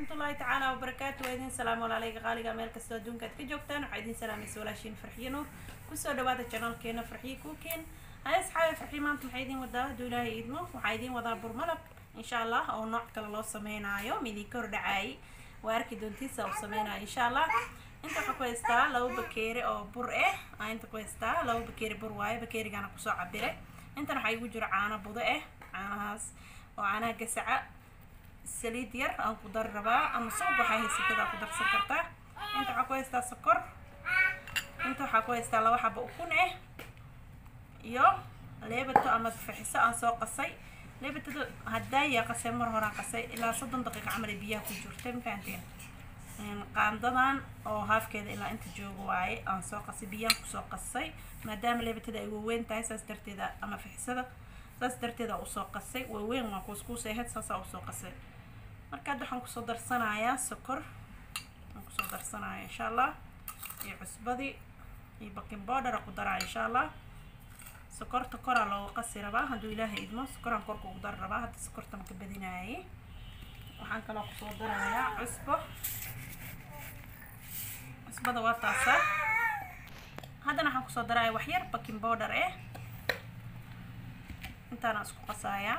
الله تعالى وبركاته وإذن سلام عليكم غالي مeel kasta adduunka aad ka joogtaan waxaa idin salaamaysa walaashiin farxiyo nuur kusoo dhawaada channelkeena farxiyo cooking hay asxaabi farxiyo maanta maxay idin wadaa hadduu ilaahay idmo waxaa idin wadaa bur malab insha allah oo nooc kale loo sameynaayo midii kor dhacay waa arki doontiisa oo sameynaayo insha allah inta waxaa ku haystaa labo bakeeri oo bur inta ku haystaa labo bakeeri bur waaye bakeerigana kusoo cabire intan waxaa igu jiro caano budo caanahaas oo caanaha gasaca saliid yar aan ku dar rabaa ama soo waxay haysatada ku darsan kartaa inta waxa ku haystaa sokor inta waxa ku haystaa laba xabo ukun iyo leebato ama faxiso aan soo qasay leebatada hadaya qasay mar hore qasay ilaa 30 daqiiqo camal biyaha ku jirtay mafaanteen qaandadan oo haafkeeda ilaa inta joogo waaye aan soo qasay biyaha ku soo qasay maadaama leebatada ay weyn tahay saas darteeda ama faxisada saas darteeda u soo qasay weyn waa kuuskuusay head saas u soo qasay marka waxaan ku soo darsanayaa sokor aan ku soo darsanayaa insha Allah iyo cusbadi iyo baking powder ku daraa insha Allah sokorta kora loo qasi rabaa haduu ilaahay idmo sokoran korka ugu dar rabaa hadda sokorta ma ka badinaayay waxaan kala ku soo darayaa cusbada waa taasa haddana waxaan ku soo darayaa wax yar baking powder intaana isku qasaaya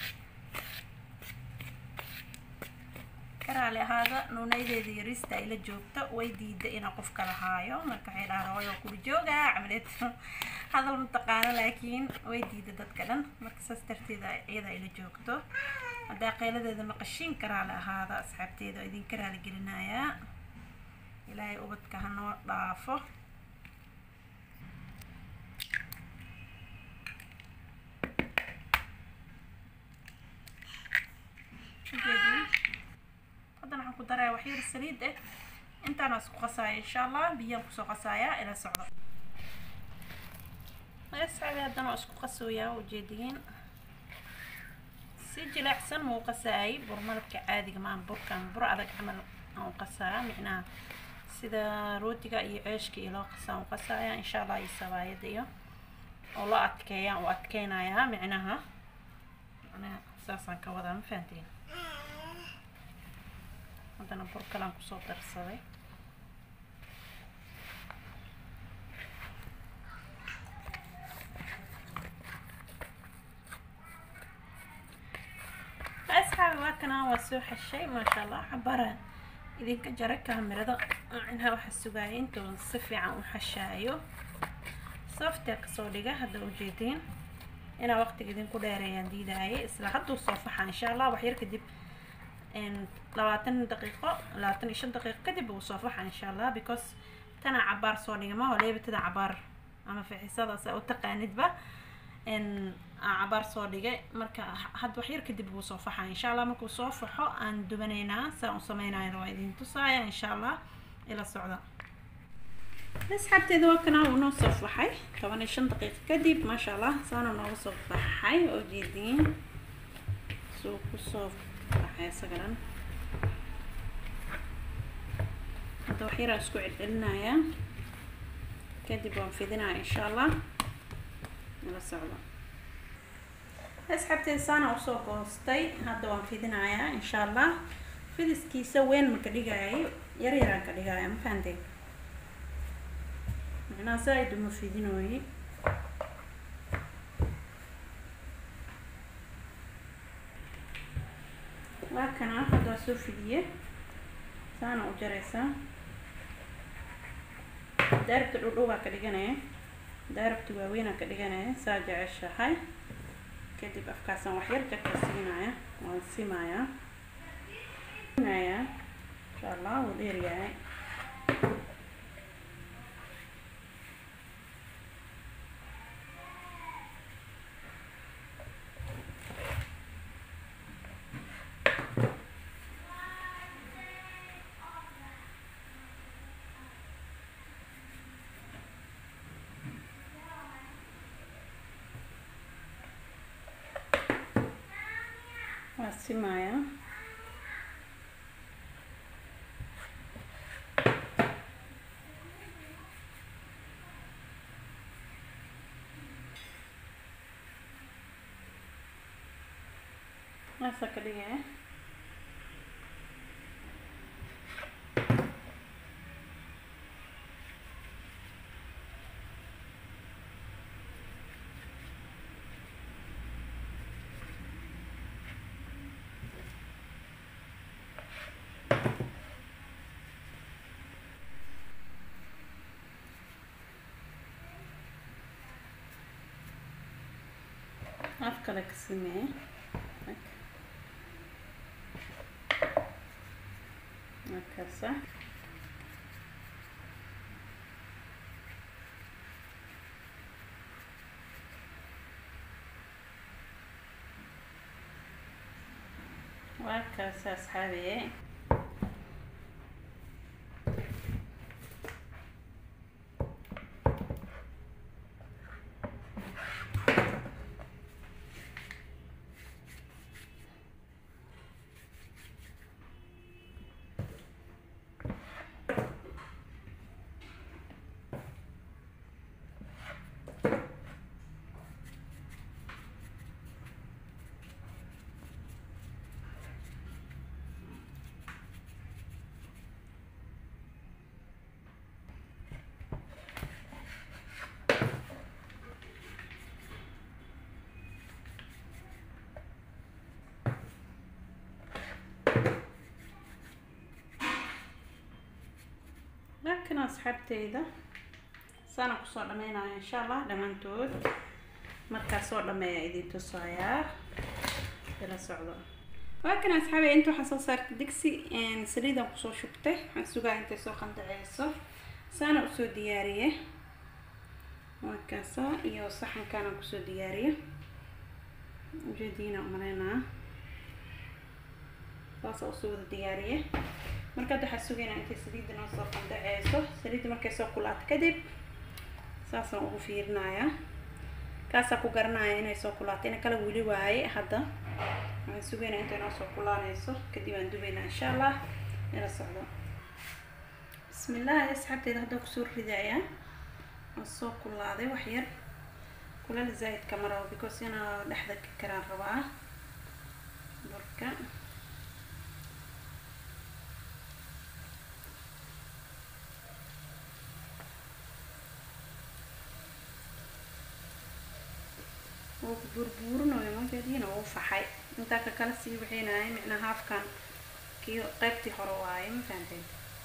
karaale hada nuunaydeeda yarista ila joogto way diiday in qof kala haayo marka ay dhaarayo ku jooga amaleed hadal mutaqaana laakiin way diiday dadka dhan marka saas darteeda iyada ila joogto hada qeyladeeda ma qashin karaale hada asxaabteeda idin karaale gelinaya ilaahay ubadka hanoo dhaafo waxaan ku daray wax yar saliid intaan isku qasaay insha Allah biyo ku soo qasaaya ila socdo asxaabi hadana isku qasooya oo jeedin si jilicsan muu qasaay bur malabka caadiga ma burkan bur adag camal aan qasaa micnaa sida rootiga iyo ceeshka ilo qasaan qasaaya insha Allah isabaayada iyo oo la adkeeyaa oo adkeenaya micnaha ana saasan ka wada ma fahanteen hadana bur kalaan ku soo darsaday asxaabi waa kana waa soo xashay ma sha Allah xabara idinka jaray kaamirada inha waxa sugaay intuu si fiican u xashaayo safta ka soo dhiga hadda u jeedin ina waqtiga idin ku dheereeyaan diidaayay isla hadda soo faxa insha Allah wax yar kadib 20 daqiiqo 25 daqiiqo kadib uu soo faxa insha Allah because tana cabaar soo dhigama oo leebatada cabaar ama faxisada oo taqaanidba cabaar soo dhigay marka had wax yar kadib uu soo faxa insha Allah markuu soo faxo aan dubaneynaa saa u sameynayno waa idin tusaaya insha Allah ila socda asxaabteeda waa kana uu noo soo faxay 15 daqiiqo kadib ma sha Allah saana noo soo faxay oo jeedin soo ku soo faxay sagaran hadda wax yar isku celcelinaya kadib waan fidinaa insha Allah ila socda asxaabteeda saana u soo goostay hadda waan fidinayaa insha Allah fidiskiisa weyn ma ka dhigaayo yar yaraan ka dhigaayo ma fahanteen macnaa saayid ma fidinooyi waa kana hadda soo fidiye saana u jaraysa daarabta dhudhuba ka dhiganaya daarabta waaweyn ka dhiganaya saa jeceshahay kadib afkaasan wax yar jabka siinaya waan simaya insha Allah wuu dheeryahay simaya nasa ka dhigay afkale ka samee markaasa وهكذا أصحابي لكن أصحابتي إذا سنة قصة لمينا إن شاء الله لمن تود مركز صور لما يأيدين تصايا إلى صعود. لكن أصحابي أنتوا حصل صارت دكسي إن سريدة قصة شبته حسوقا أنت سوقا دعيسة سنة قصة ديارية وكاسا إيو صحن كان قصة ديارية جدينا أمرنا باص قصة ديارية markaad waxa sugeynaa intay saliidda noo soo qandaceyso saliidda markay soo kulaato kadib saasaan ugu fiirinayaa kaasa ku garanaya inay soo kulaato ina kala wili waaye hadda waxaan sugeynaa intay noo soo kulaanayso kadib aan dubaynaa insha Allah ila socdo bismillah asxaabtayda hadda ku soo ridayaa oo soo kulaaday wax yar kulal zaid kamaro because ina dhaxda ka karaan rabaa burka burburno ma jadiina oo faxay inta ka kala sii wixinay macna haafkan kiyo qaybtii hore waay ma fahanteen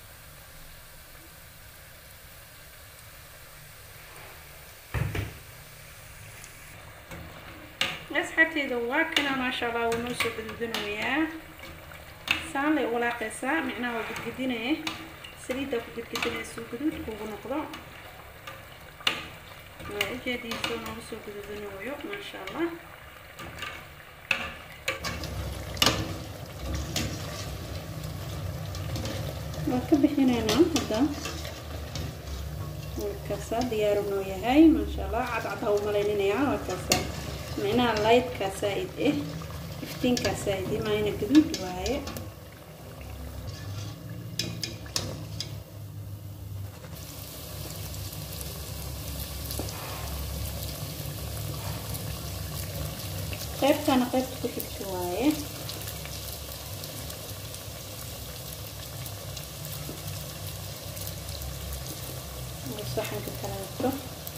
asxaabtayda waa kana ma sha Allah oo noo soo gudbinayaa saan leh wala qisa macna waa gudbinay saliida ku gudbinay soo gudud kugu noqdo جدي سونا وسوق الذنوب ما شاء الله وكب هنا هذا والكاسة ديارنا هاي ما شاء الله عضعضها وملينين يا والكاسة معناها لايت كاسايد إيه 15 كاسايد ما هنا كذوب وهاي قيبت أنا قيبت كل شوية والصحن كتلاتة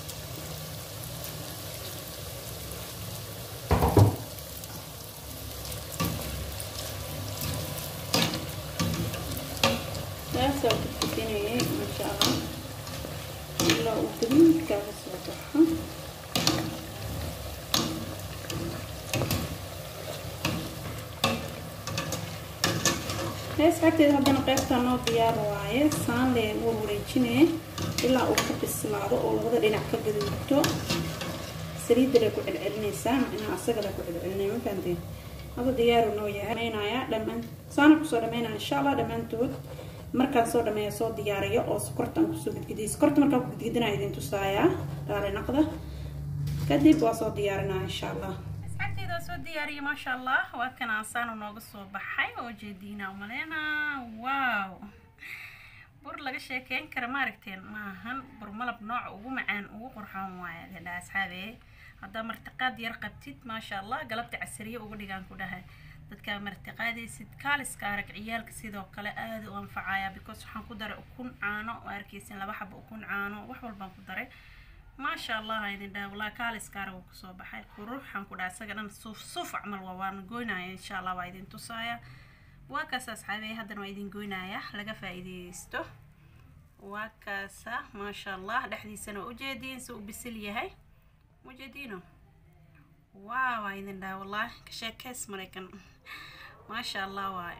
لا سويت الكتينة ما شاء الله لا وكذي كابس وضحها asxaabtayda haddana qaybta noo diyaar waaye saan lee wareejinay ilaa uu ka bislaado oo labada dhinac ka gaduudto saliidda la ku celcelinaysaa macnaha asaga la ku celcelinay ma fahanteen hadda diyaar noo yahay dhammaan saan ku soo dhameynaa insha Allah dhamaantood markaan soo dhameeyo soo diyaariyo oo sokortan ku soo gudgidis sokorta markaan ku gudgidinaa idin tusaaya raali naqda kadib waa soo diyaarinaa insha Allah soo diyaariyo ma sha Allah waa kan aan nooga soo baxay oo jeedina umaleena wow bur laga sheekeyn kara ma aragteen maahan bur malab nooc ugu macaan ugu qurxoon waaye gala asxaabe hadda martiqaad yar qabtid ma sha Allah galabta casriye ugu dhigaan ku dhahay dadka martiqaadaysid kaaliska arag ciyaalka sidoo kale aad u anfacaya because waxaan ku daray ukun caano oo arkaysan laba xabo ukun caano wax walba ku daray ما شاء الله هاي ده والله كالس كارو كسب حي كروح هم كده سجنا صوف عمل ووان جوينا إن شاء الله وايدين تصايا وكاسة صحابي هذا وايدين جوينا يا لقى فايدة استو وكاسة ما شاء الله لحدي سنة وجدين سوق بسلية هاي وجدينه واو إذن ده والله كشاكس مريكن ما شاء الله واي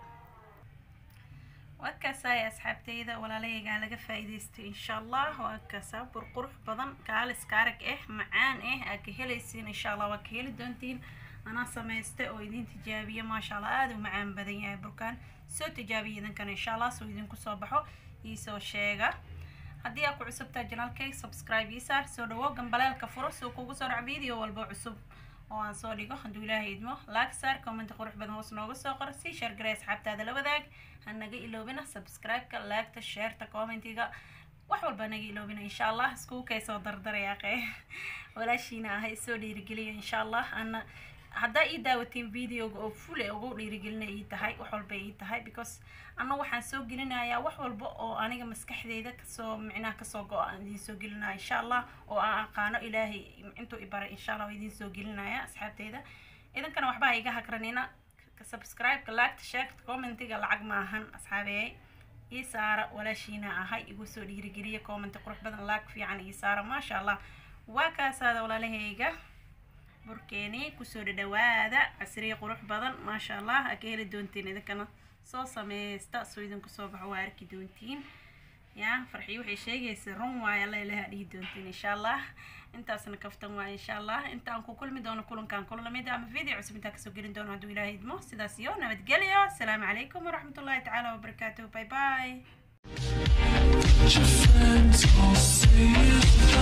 وكاسا يا أصحابتي إذا ولا لي قال لك فايديستي إن شاء الله وكاسا برقرح بدن كالس كارك معان أكهليسين إن شاء الله وكهلي دونتين أنا سميستي ويدين تجابية ما شاء الله هذا ومعان بدن يا بركان سو تجابية إذن كان إن شاء الله سو يدين كصباحو يسو شيغا هدي أكو عصب تاجنال كي سبسكرايب يسار سو دو جنبالك فرص وكوكو سرع فيديو والبو عصب وان soo dhigo haduu ilaahay idmo like sar comment qurux badan hoos nooga soo qor si share gareys xabtaada la wadaag hanaga iloobina subscribe ka like ta share ta commentiga wax walba naga iloobina insha Allah isku kay soo dardaraya qey walaashina ahay soo dhiirigeliyo insha Allah ana hadda ii daawatiin videoga oo full ugu dhiirigelinay tahay wax walba ii tahay because ana waxaan soo gelinayaa wax walba oo aniga maskaxdeyda ka soo micnaha ka soo go'an idin soo gelinaa insha Allah oo aan aqaano ilaahay intuu i baray insha Allah idin soo gelinaya asxaabteyda idan kana waxba iga hakranina subscribe ka like share commentiga lacag ma ahan asxaabey ii saara walaashina ahay igu soo dhiirigeliyo comment qurux badan like fiican ii saara ma sha Allah waa kaasada walaalahayga burkeeni kusoo dhawaada casriye qurux badan ma sha Allah akeeli doontiin idinka soo sameeysta soo idinku soo baxo waa arki doontiin ya farxii waxay sheegaysaa run waaya la ilaaha dhigi doontiin insha Allah intaasna kaftan waa insha Allah inta aan ku kulmi doono kulankan kulamada ama video cusub inta ka soo gelin doono haduu ilaahay idmo sidaas iyo nabadgelyo assalaamu calaykum waraxmatullaahi tacaala wabarakaatuh bye bye